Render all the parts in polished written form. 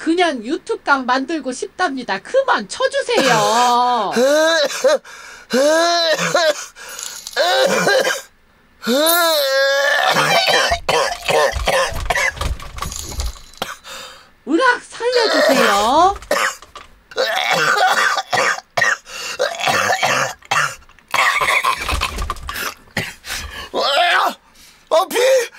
그냥 유튜브 강 만들고 싶답니다. 그만 쳐주세요. 으악 살려주세요. 피!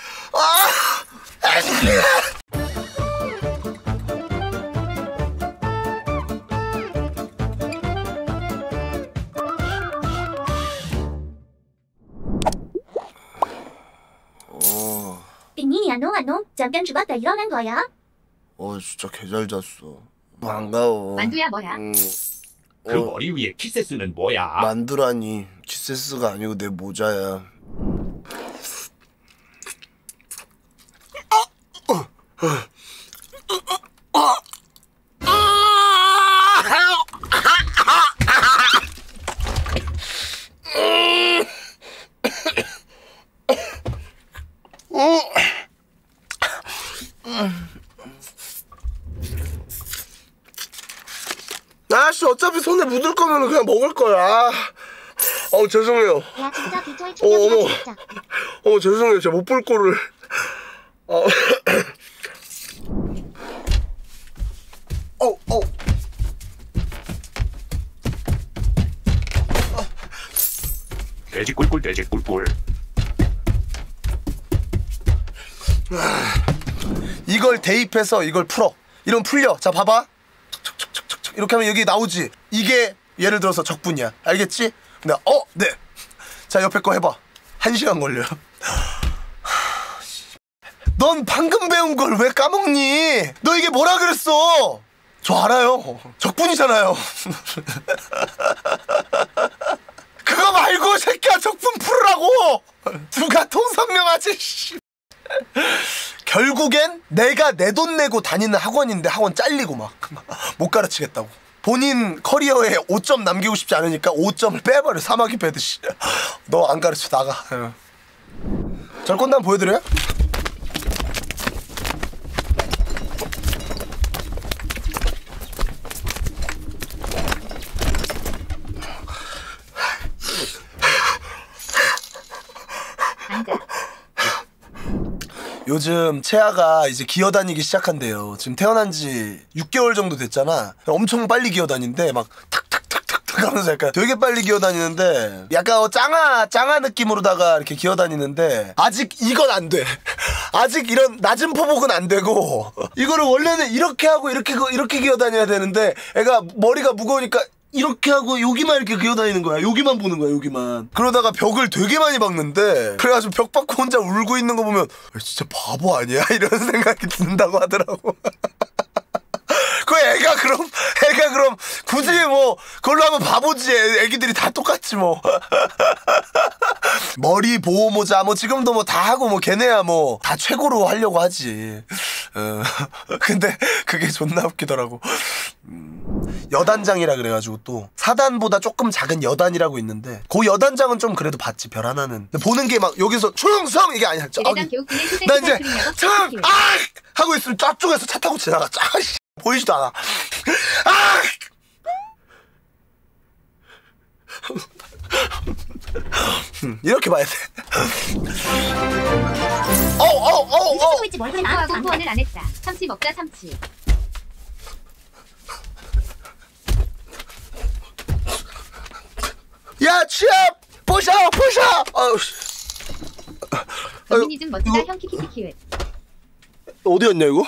빙이 안녕 잠깐 죽었다 일어난 거야? 진짜 개잘 잤어. 반가워. 만두야 뭐야? 그 머리 위에 키세스는 뭐야? 만두라니. 키세스가 아니고 내 모자야. 아씨 어차피 손에 묻을 거면 그냥 먹을 거야. 죄송해요. 야 진짜 비주얼 충격이야 진짜. 죄송해요. 제가 못 볼 거를. 돼지 꿀꿀 돼지 꿀꿀. 이걸 대입해서 이걸 풀어. 이러면 풀려. 자 봐봐. 이렇게 하면 여기 나오지. 이게 예를 들어서 적분이야. 알겠지? 근데 네. 자 옆에 거 해봐. 1시간 걸려요. 넌 방금 배운 걸 왜 까먹니? 너 이게 뭐라 그랬어? 저 알아요. 적분이잖아요. 그거 말고 새끼야 적분 풀으라고. 누가 통성명하지. 결국엔 내가 내 돈 내고 다니는 학원인데 학원 잘리고 막 못 가르치겠다고. 본인 커리어에 5점 남기고 싶지 않으니까 5점을 빼버려. 사마귀 빼듯이. 너 안 가르쳐 나가. 절권단 보여드려요? 요즘 채아가 이제 기어다니기 시작한대요. 지금 태어난 지 6개월 정도 됐잖아. 엄청 빨리 기어다니는데 막 탁탁탁탁탁 하면서 약간 되게 빨리 기어다니는데 약간 짱아 느낌으로다가 이렇게 기어다니는데 아직 이건 안 돼. 아직 이런 낮은 포복은 안 되고 이거를 원래는 이렇게 하고 이렇게 기어다녀야 되는데 애가 머리가 무거우니까 이렇게 하고 여기만 이렇게 기어다니는 거야. 여기만 보는 거야. 여기만. 그러다가 벽을 되게 많이 박는데 그래가지고 벽 박고 혼자 울고 있는 거 보면 진짜 바보 아니야? 이런 생각이 든다고 하더라고. 그 애가 그럼 굳이 뭐 그걸로 하면 바보지. 애기들이 다 똑같지 뭐. 머리 보호 모자 뭐 지금도 뭐 다 하고 뭐 걔네야 뭐 다 최고로 하려고 하지. 근데 그게 존나 웃기더라고. 여단장이라 그래가지고 또 사단보다 조금 작은 여단이라고 있는데 그 여단장은 좀 그래도 봤지. 별 하나는. 근데 보는 게 막 여기서 충성 이게 아니야. 나 이제 참 하고 있으면 쫙쪽에서 차 타고 지나가. 보이지도 않아. 이렇게 봐야 돼. 쓰고 있지 뭘 그래. 공부원을 안 했다. 참치 먹자 참치. 야 취업 부셔. 페미니즘 멋지다 형 키키키키. 어디였냐 이거?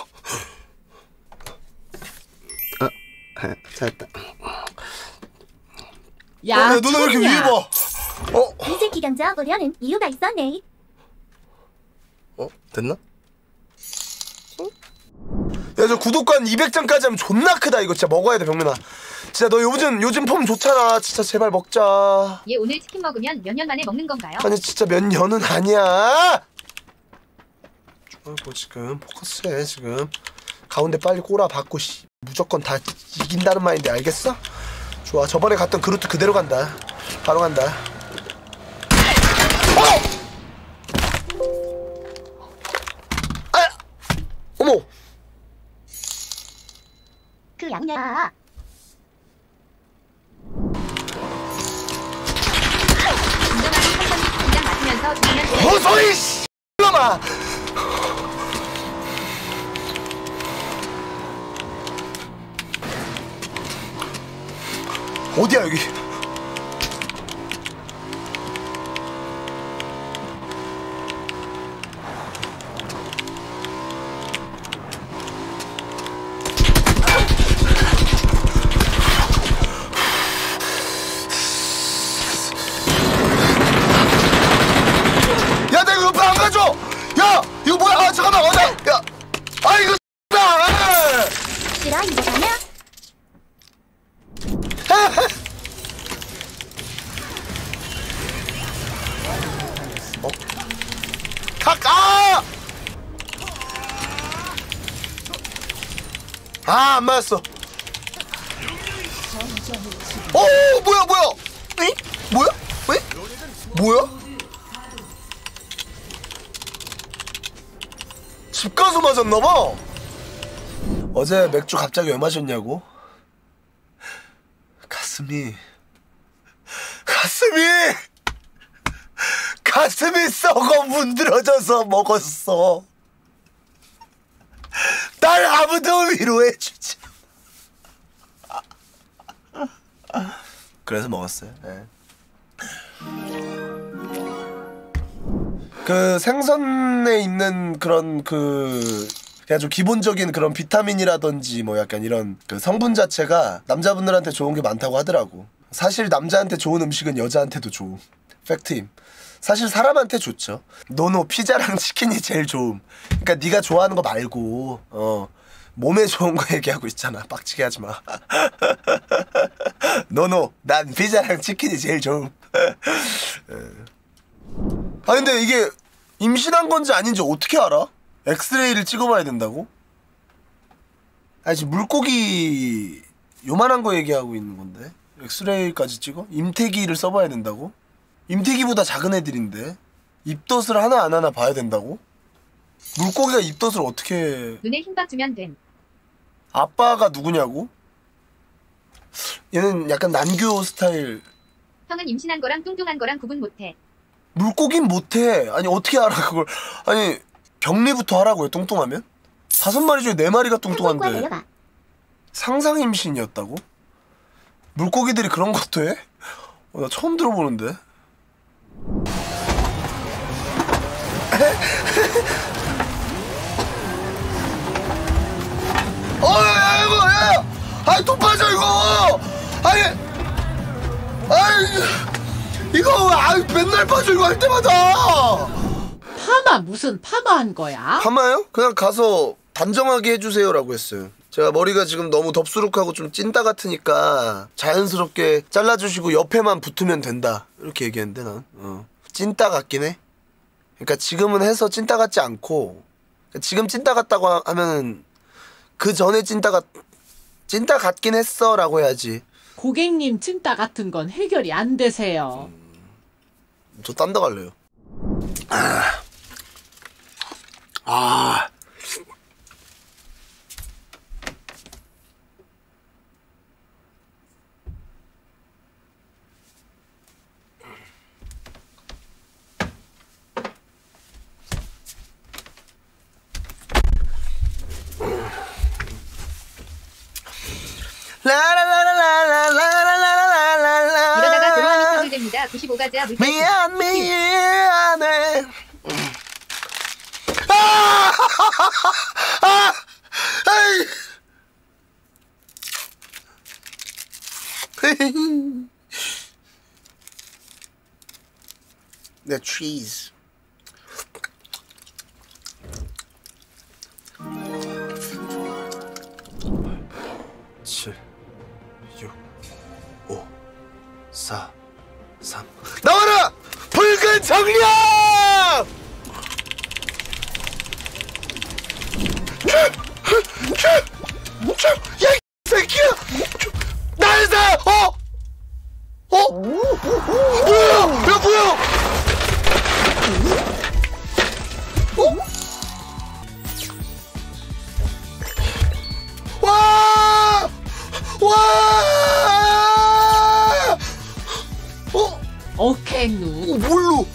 잘했다. 야 누나 왜 이렇게 위에 봐? 이 새끼 견자버려는 이유가 있었네. 됐나? 야 저 구독관 200장까지 하면 존나 크다. 이거 진짜 먹어야 돼 병민아. 진짜 너 요즘 폼 좋잖아. 진짜 제발 먹자. 얘 오늘 치킨 먹으면 몇 년 만에 먹는 건가요? 아니 진짜 몇 년은 아니야. 뭐 지금 포커스해. 지금 가운데 빨리 꼬라 박고 무조건 다 이긴다는 마인드 알겠어? 좋아. 저번에 갔던 그루트 그대로 간다. 바로 간다. 어머. 양이야. 인정하는 맞으면서 죽으면 호소이 씨놈아. 어디야 여기? 야, 나 이거 옆에 안 가져. 야, 이거 뭐야? 아, 잠깐만. 야, 아 이거 나. 싫어 이거 가냐? 안 맞았어. 오, 뭐야? 에이? 뭐야? 뭐야? 집 가서 맞았나봐. 어제 맥주 갑자기 왜 마셨냐고? 가슴이 썩어 문드러져서 먹었어. 날 아무도 위로해주지. 그래서 먹었어요. 네. 그 생선에 있는 그런 그냥 좀 기본적인 그런 비타민이라든지 뭐 약간 이런 그 성분 자체가 남자분들한테 좋은 게 많다고 하더라고. 사실 남자한테 좋은 음식은 여자한테도 좋음. 팩트임. 사실 사람한테 좋죠. 노노 피자랑 치킨이 제일 좋음. 그러니까 네가 좋아하는 거 말고 몸에 좋은 거 얘기하고 있잖아. 빡치게 하지 마. 노노 난 피자랑 치킨이 제일 좋음. 아 근데 이게 임신한 건지 아닌지 어떻게 알아? 엑스레이를 찍어봐야 된다고? 아니 지금 물고기 요만한 거 얘기하고 있는 건데 엑스레이까지 찍어? 임태기를 써봐야 된다고? 임태기보다 작은 애들인데 입덧을 하나 안 하나 봐야 된다고? 물고기가 입덧을 어떻게... 눈에 힘박 주면 됨. 아빠가 누구냐고? 얘는 약간 난교 스타일. 형은 임신한 거랑 뚱뚱한 거랑 구분 못해. 물고긴 못해. 아니 어떻게 알아 그걸. 아니 격리부터 하라고요. 뚱뚱하면? 5마리 중에 4마리가 뚱뚱한데 상상 임신이었다고? 물고기들이 그런 것도 해? 나 처음 들어보는데. 야 이거 야! 아이 또 빠져 이거! 이거 맨날 빠져 이거 할 때마다. 파마 무슨 파마한 거야? 파마요? 그냥 가서 단정하게 해주세요라고 했어요. 제가 머리가 지금 너무 덥수룩하고 좀 찐따 같으니까 자연스럽게 잘라주시고 옆에만 붙으면 된다 이렇게 얘기했는데 난 찐따 같긴 해. 그러니까 지금은 해서 찐따 같지 않고 지금 찐따 같다고 하면은 그 전에 찐따 같긴 했어 라고 해야지. 고객님 찐따 같은 건 해결이 안 되세요. 저 딴 데 갈래요. 이러다가 들어가면 소질됩니다. 95가자 물결. 미안해. The trees. 칠, 6, 5, 4, 3. 나와라! 붉은 정령! 야, 이 새끼야! 날 사! 뭐야! 야, 뭐야! 와! 어케누. 뭘로?